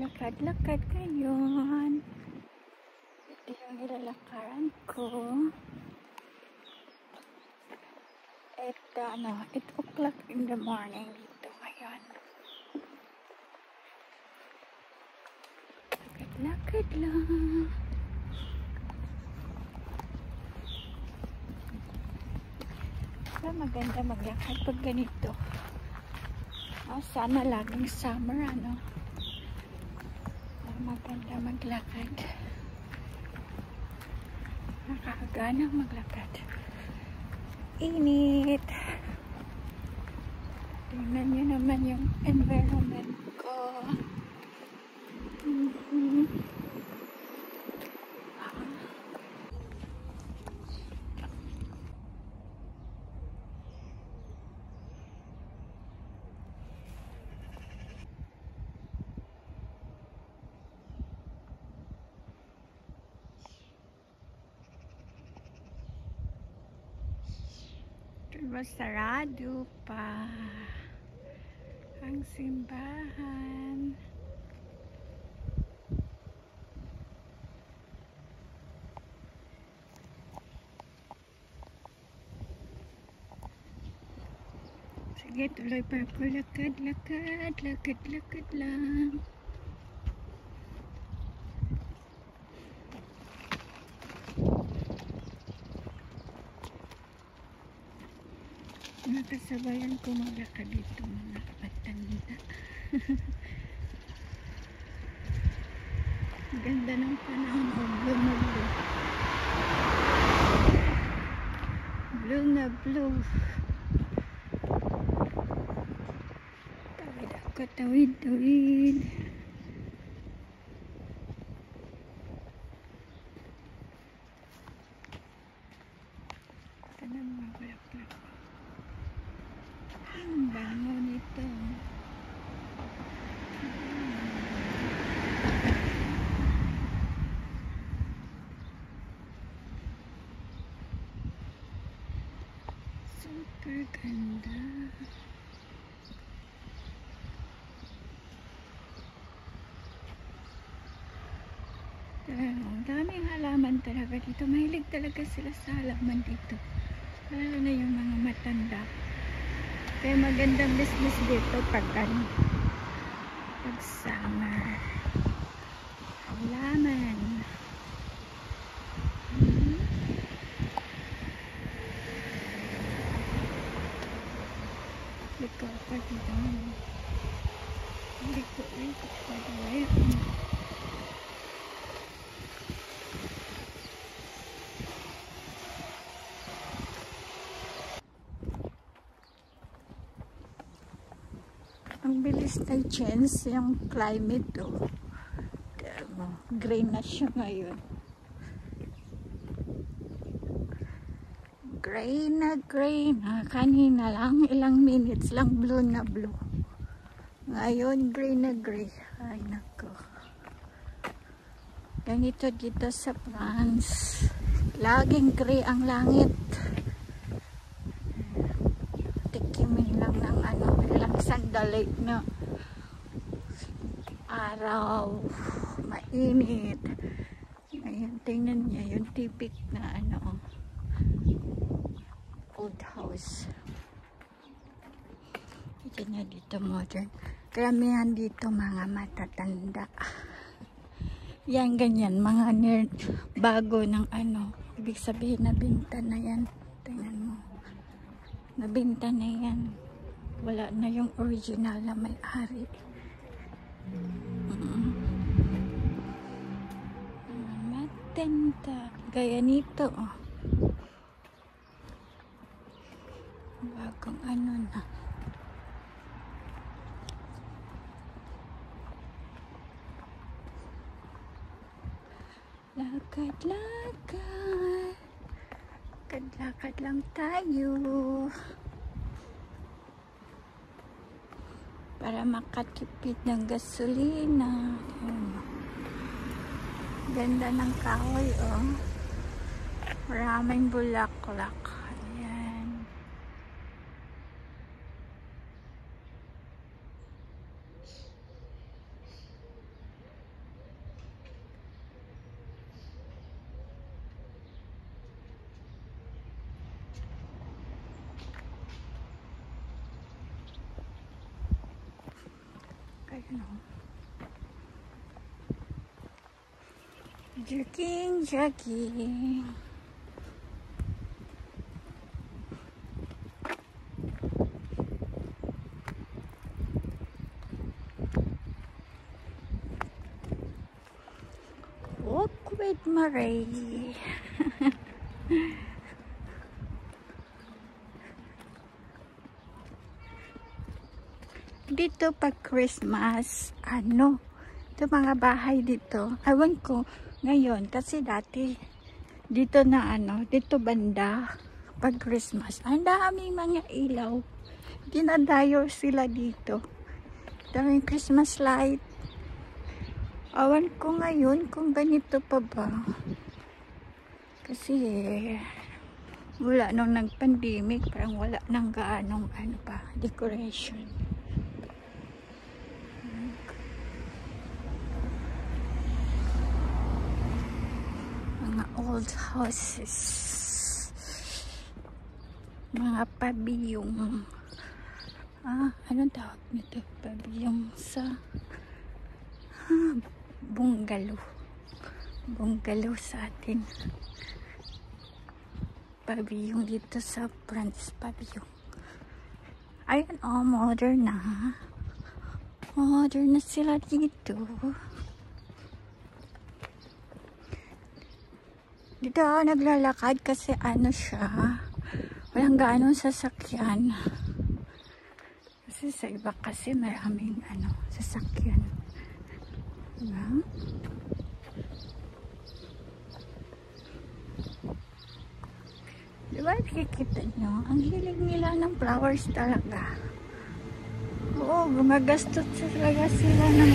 Lakad-lakad ngayon. Ito yung ilalakaran ko. At 8 o'clock in the morning dito ngayon. Lakad-lakad lang. Maganda maglakad pag ganito. Sana laging summer, maganda maglakad. Nakakagana maglakad. Init. Tingnan nyo naman yung environment ko. Sarado pa ang simbahan. Sige, tuloy pa ako. Lakad lang. Mga kasabayan ko maglakad dito, mga matanda. Ganda ng panahon. Blue na blue. Tawid ako, tawid. Ito na mga bulaklak. Ang bango nito. Super ganda. Ang daming halaman talaga dito. Mahilig talaga sila sa halaman dito. Lalo na yung mga matanda. Kaya magandang business dito pag summer. Halaman. Liko pa dito. Liko pa dito. Ang bilis na change yung climate gray na siya ngayon. Gray na. Kanina lang, ilang minutes lang blue na blue. Ngayon gray na gray. Ay nako. Ganito dito sa France. Laging gray ang langit. Tikimin lang ng ilang sandali na araw, mainit. Ngayon, tingnan niya yung tipik na old house. Ito na dito modern. Karamihan dito mga matatanda. Yan ganyan, mga bago ng ibig sabihin nabinta na yan. Tingnan mo. Nabinta na yan. Wala na yung original na may-ari. Matenta. Gaya nito. Bagong na. Lakad lang tayo. Para makatipid ng gasolina. Ganda ng kahoy, Maraming bulaklak. Ayan. Ayun o. Jogging, jogging. Walk with Marie. Dito pag Christmas, ito mga bahay dito. Ewan ko ngayon kasi dati dito na dito banda pag Christmas. Ang daming mga ilaw. Dinadayo sila dito. Daming Christmas light. Ewan ko ngayon kung ganito pa ba. Kasi wala nung nag-pandemic, parang wala nang gaanong decoration. Mga old houses. Mga pabiyong. Anong tawag nito? Pabiyong sa bungalow. Bungalow sa atin. Pabiyong dito sa France, pabiyong. Ayun, modern na. Modern na sila dito. Dito ako naglalakad kasi siya. Walang gaanong sasakyan. Kasi sa iba kasi maraming sasakyan. Diba? Diba nakikita nyo? Ang hilig nila ng flowers talaga. Oo, gumagastos talaga sila ng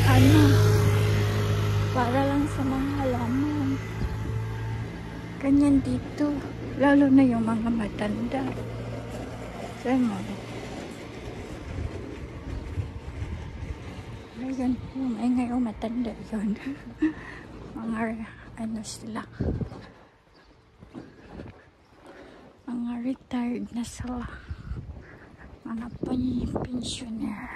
para lang sa mga halaman. Ganyan dito. Lalo na yung mga matanda. Saan mo? Ayun, yung ngayong matanda yun. Mga sila. Mga retired na sila. Mga pensioner.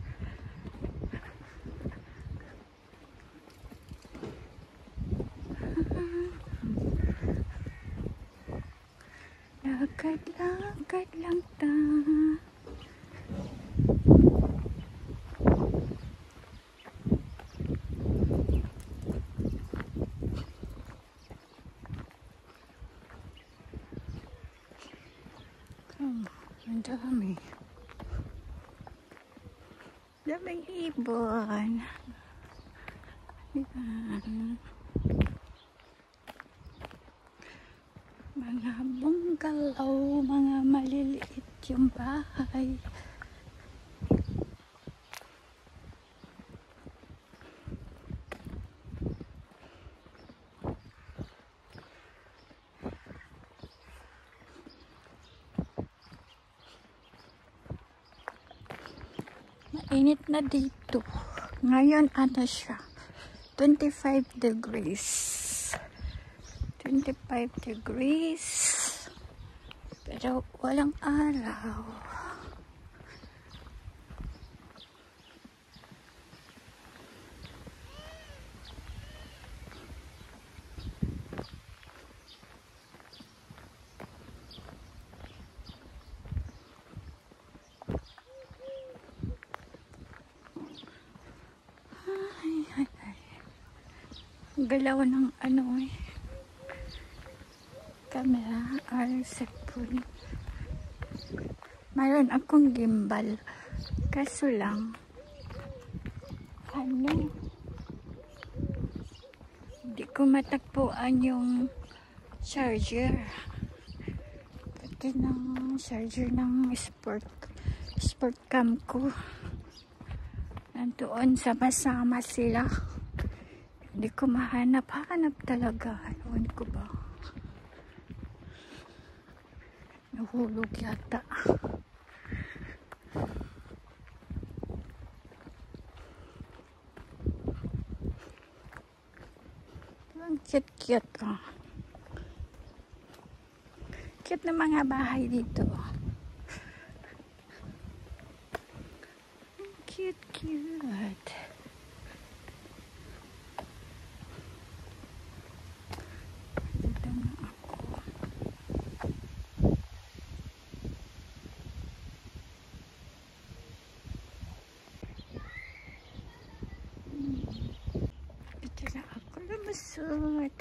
Lakad lang ta. Ang dami. Daming ibon. Ayan. Mga bungalow, mga maliliit yung bahay. Mainit na dito. Ngayon siya? 25 degrees. 25 degrees. Pero walang araw. Galaw ng camera or cellphone. Mayroon akong gimbal. Kaso lang, hindi ko matagpuan yung charger. Pati ng charger ng sport cam ko. Nandoon sama-sama sila. Hindi ko mahanap talaga. Ewan ko ba? Nahulog yata. Ang cute-cute. Cute na mga bahay dito. Cute. Cute, cute. Dito na ako. Dito na ako lumusot.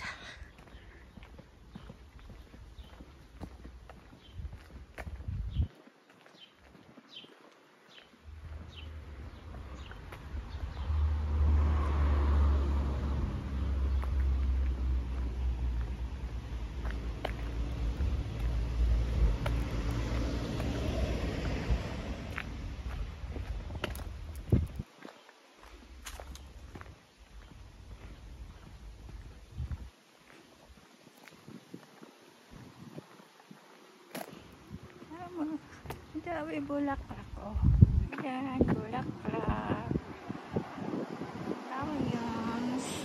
Dami bulaklak ko. Yan, bulaklak. Dami yan.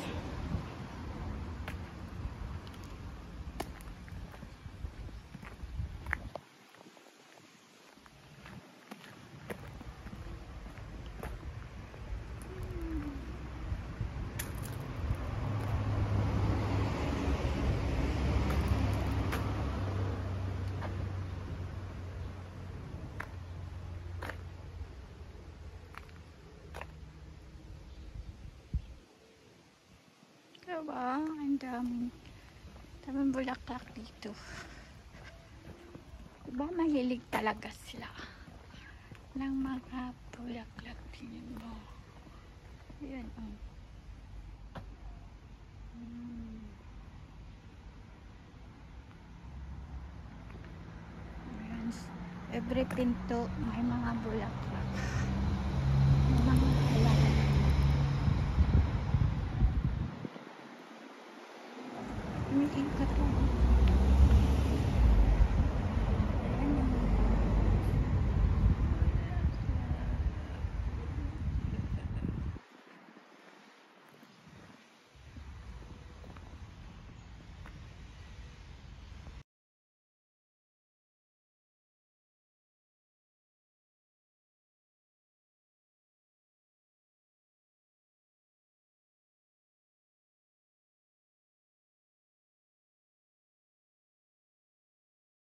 Diba? Ang daming bulaklak dito. Diba mahilig talaga sila ng mga bulaklak din mo. Ayan, oh. Ayan. Every pinto may mga bulaklak. May mga